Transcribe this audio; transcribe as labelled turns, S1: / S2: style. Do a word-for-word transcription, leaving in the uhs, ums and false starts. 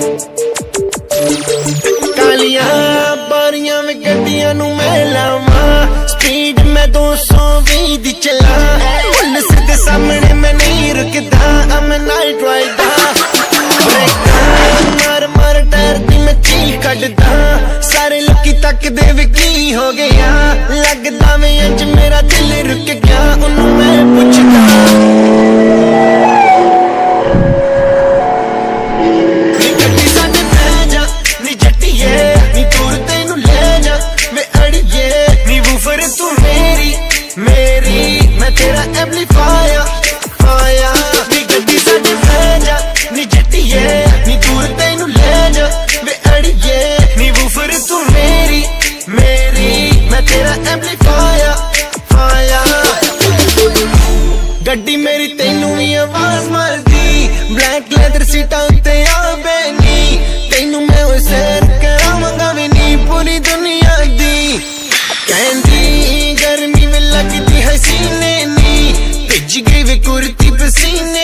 S1: कालियां बारियां में गड्डियां नू मैं लावां, स्पीड में दो सौ बीस दी चला, पुलिस दे सामने मैं नहीं रुकदा, I'm a night rider। मार मार टायर दी मैं चीख कड्डदा, सारे लोकी तकदे वे की हो गया, लगदा मैं अज मेरा दिल रुक गया, उन्नू मैं पुछदा तेरा एम्पलीफायर फायर नी गड्डी साडे भेजा नी जट्टिए नी दूर तैनू ले जा वे अड़िए नी वूफर तू मेरी मेरी मैं तेरा एम्पलीफायर फायर। गड्डी मेरी तैनू भी आवाज मारदी, ब्लैक लेदर सीटां उत्ते आ बैनी, तैनू मैं ओए सैर करावांगा वी नी पूरी दुनिया दी, कहंदी गर्मी में लगदी हसीने भिज गई वे कुर्ती पसीने